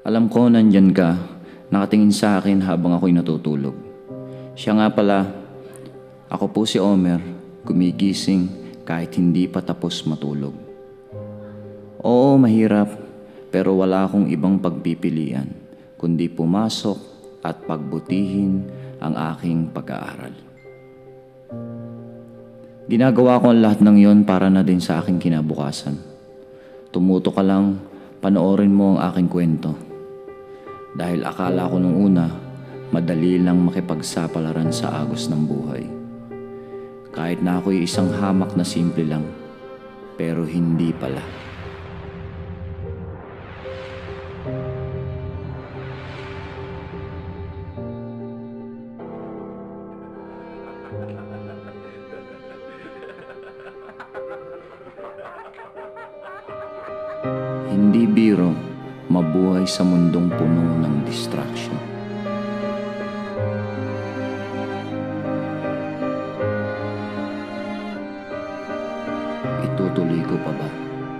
Alam ko nandyan ka, nakatingin sa akin habang ako'y natutulog. Siya nga pala, ako po si Omer, gumigising kahit hindi pa tapos matulog. Oo, mahirap, pero wala akong ibang pagpipilian, kundi pumasok at pagbutihin ang aking pag-aaral. Ginagawa ko ang lahat ng yon para na din sa aking kinabukasan. Tumuto ka lang, panoorin mo ang aking kwento. Dahil akala ko nung una, madali lang makipagsapalaran sa agos ng buhay. Kahit na ako'y isang hamak na simple lang, pero hindi pala. Hindi biro mabuhay sa mundong puno ng distraction. Itutuloy ko pa ba?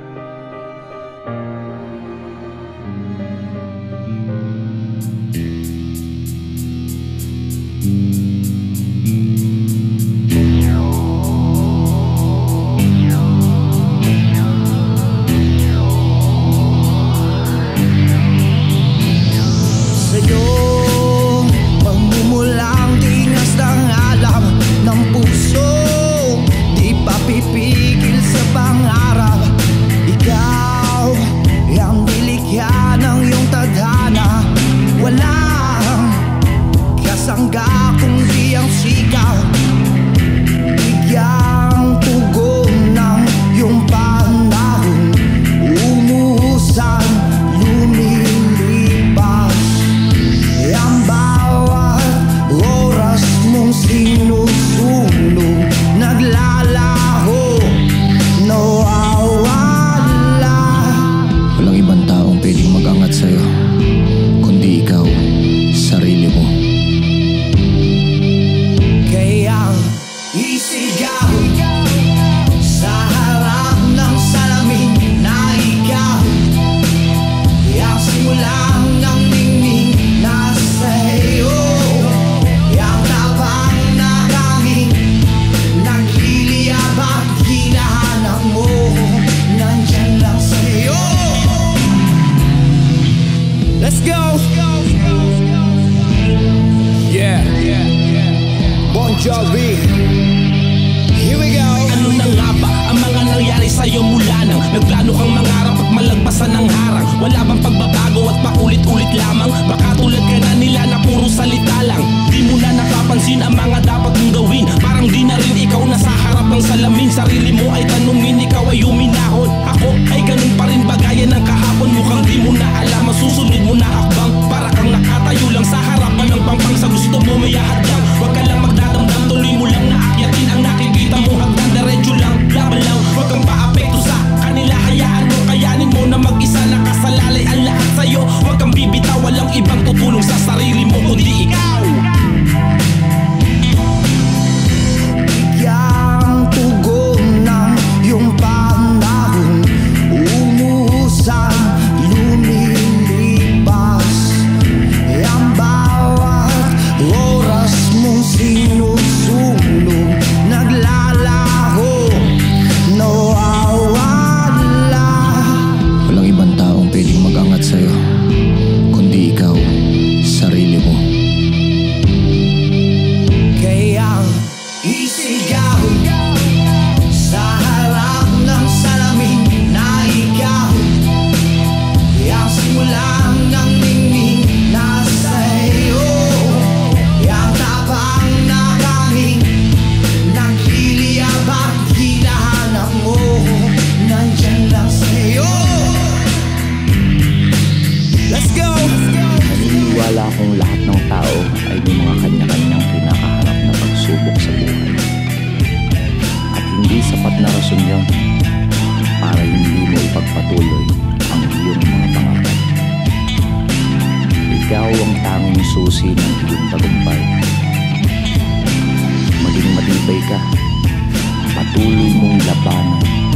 Pipigil sa pangarap, ikaw ang nilikha ng iyong tadhana. Walang kasangga kundi ang sigaw, bigyang tugon ng iyong panahon. Umuusan, lumilipas ang bawat oras mong sinusunog. Naglalaho, nawawala. Walang ibang taong pwedeng mag-angat sa'yo, kundi ikaw, sarili mo. Kaya isigaw sa harap ng salamin na ikaw ang simulang ng ningning na sa'yo. Ang tapang na kaming nagliliyabang hinahanap mo, nandyan lang sa'yo. Let's go! Yeah, Bon Jovi, here we go. Ano na nga ba ang mga nangyari sa'yo mula nang nagplano kang mangarap at malagpasan ng harang? Wala bang pagbabago at paulit-ulit lamang? Baka tulad ka na nila na puro salita lang. Di mo na napapansin ang mga dapat mong gawin. Parang di na rin ikaw nasa harap ng salamin. Sarili mo ay tanungin, ikaw ay uminahon. Ako ay ganun pa rin bagayan ng kahapon. Mukhang di mo na alam, masusunod mo na hakbang. Para kang nakatayo lang sa harapan ng pampang. Sa gusto mo may ahadlang, huwag ka lang magdadamdam. Tuloy mo lang na akyatin ang nakikita mo. Hagdan diretso lang, laban lang. Huwag kang paapekto sa kanila. Hayaan mo, kayanin mo na mag-isa. Nakasalalay ang lahat sa'yo. Huwag kang bibitaw, walang ibang tutulong sa sarili mo kundi ikaw. Bigyang tugon ng iyong panahon. Umuusan, lumilipas ang bawat oras mong sinusunog. Naglalaho, nawawala. Walang ibang taong pwedeng mag-angat sa'yo, kundi ikaw, sarili mo. Kaya isigaw sa harap ng salamin na ikaw ang simulang ng ningning na sa'yo. Ang tapang na kaming nagliliyabang hinahanap mo, nandyan lang sa'yo. Let's go! Naniniwala akong lahat ng tao ay may mga kanya-kanyang kinakaharap na pagsubok sa buhay. At hindi sapat na rason yun para hindi mo ipagpatuloy ang iyong mga pangarap. Ikaw ang tanging susi ng iyong tagumpay. Maging matibay ka, patuloy mong labanan